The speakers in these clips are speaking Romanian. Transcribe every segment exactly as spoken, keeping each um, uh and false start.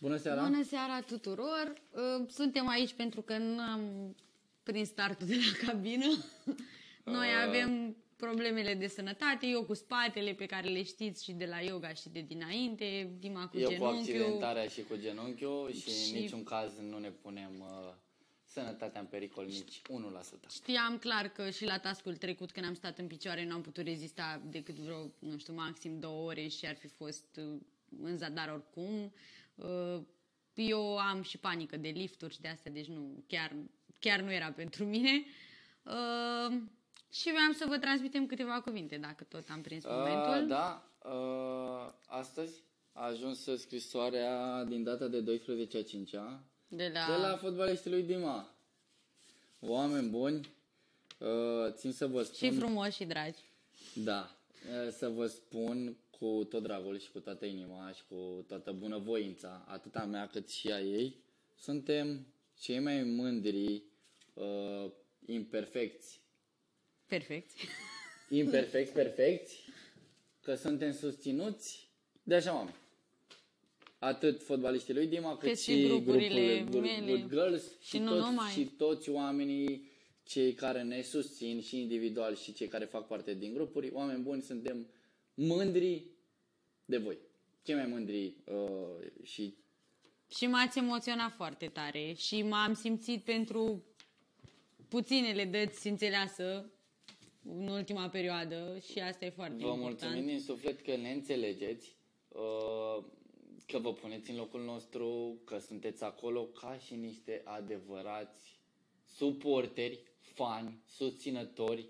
Bună seara! Bună seara tuturor! Suntem aici pentru că nu am prins startul de la cabină. Noi avem problemele de sănătate, eu cu spatele pe care le știți și de la yoga și de dinainte, Dima cu eu genunchiul. Eu cu accidentarea și cu genunchiul și, și în niciun caz nu ne punem uh, sănătatea în pericol nici unu la sută. Știam clar că și la task-ul trecut când am stat în picioare nu am putut rezista decât vreo, nu știu, maxim două ore și ar fi fost uh, în zadar oricum. Uh, eu am și panică de lifturi și de astea, deci nu, chiar, chiar nu era pentru mine. Uh, și vreau să vă transmitem câteva cuvinte, dacă tot am prins momentul. Uh, da, uh, astăzi a ajuns scrisoarea din data de doisprezece a cincea de la, de la fotbalistul lui Dima. Oameni buni, uh, țin să vă spun... Și frumoși și dragi. Da, uh, să vă spun cu tot dragul și cu toată inima și cu toată bunăvoința, atât a mea cât și a ei, suntem cei mai mândri uh, imperfecți. Perfecți. Imperfecți, perfecți, că suntem susținuți de așa oameni. Atât fotbaliștii lui Dima, cât, cât și grupurile grupul, mele Good Girls și, și, toți, numai. și toți oamenii, cei care ne susțin și individual și cei care fac parte din grupuri. Oameni buni, suntem mândri de voi. Cei mai mândri uh, și... Și m-ați emoționat foarte tare și m-am simțit pentru puținele dăți înțeleasă în ultima perioadă și asta e foarte vă important. Vă mulțumim din suflet că ne înțelegeți, uh, că vă puneți în locul nostru, că sunteți acolo ca și niște adevărați suporteri, fani, susținători.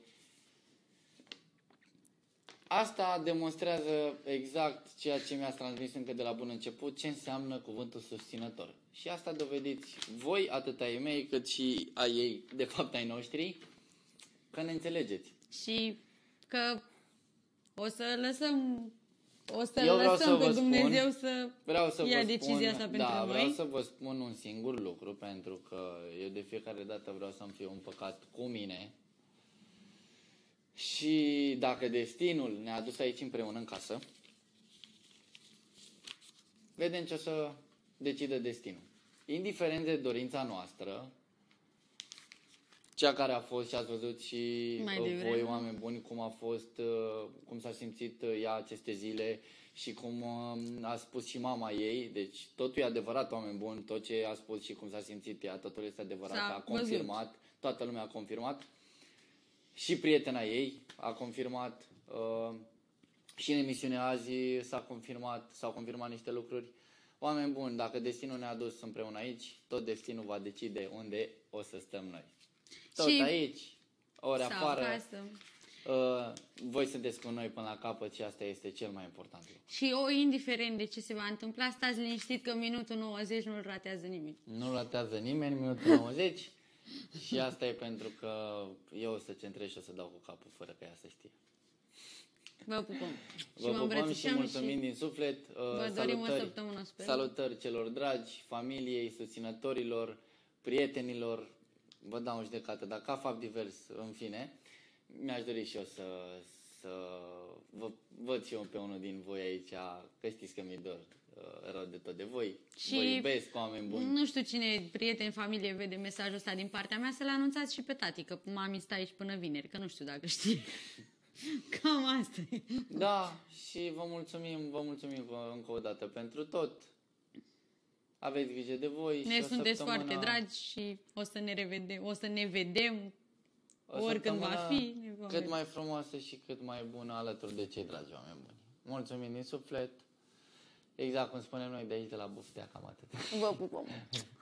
Asta demonstrează exact ceea ce mi-ați transmis încă de la bun început, ce înseamnă cuvântul susținător. Și asta dovediți voi, atât ai mei, cât și a ei, de fapt ai noștri, că ne înțelegeți. Și că o să lăsăm, o să Eu lăsăm să pe Dumnezeu spun, să, vreau să ia vă decizia spun, asta pentru da, noi. vreau să vă spun un singur lucru, pentru că eu de fiecare dată vreau să-mi fiu împăcat cu mine. Și dacă destinul ne-a adus aici împreună în casă, vedem ce o să decide destinul. Indiferent de dorința noastră, cea care a fost și ați văzut și voi, oameni buni, cum a fost, cum s-a simțit ea aceste zile și cum a spus și mama ei, deci totul e adevărat, oameni buni, tot ce a spus și cum s-a simțit ea, totul este adevărat, a confirmat, văzut. Toată lumea a confirmat. Și prietena ei a confirmat, uh, și în emisiunea azi s-a confirmat, s-au confirmat niște lucruri. Oameni buni, dacă destinul ne-a dus împreună aici, tot destinul va decide unde o să stăm noi. Tot și aici, ori afară, uh, voi sunteți cu noi până la capăt și asta este cel mai important lucru. Și o, indiferent de ce se va întâmpla, stați liniștit că minutul nouăzeci nu-l ratează nimeni. Nu-l ratează nimeni, minutul nouăzeci. Și asta e pentru că eu o să centrez și o să dau cu capul fără ca ea să știe. Vă pupăm. Vă și pupăm și mulțumim și din suflet. Vă dorim o săptămână, sper. Salutări celor dragi, familiei, susținătorilor, prietenilor. Vă dau în judecată, dar ca fapt divers, în fine, mi-aș dori și eu să, să vă văd și eu pe unul din voi aici, că știți că mi-e dor rău de tot de voi. Și vă iubesc, oameni buni. Nu știu cine, prieten, familie, vede mesajul ăsta din partea mea, să-l anunțați și pe tati, că mami stă aici până vineri, că nu știu dacă știe. Cam asta e. Da, și vă mulțumim, vă mulțumim încă o dată pentru tot. Aveți grijă de voi. Ne și sunteți săptămână... foarte dragi și o să ne revedem, o să ne vedem oricând va fi. Cât mai frumoasă și cât mai bună alături de cei dragi oameni buni. Mulțumim din suflet. Exact cum spunem noi de aici, de la Buftea, cam atât. Vă pupăm!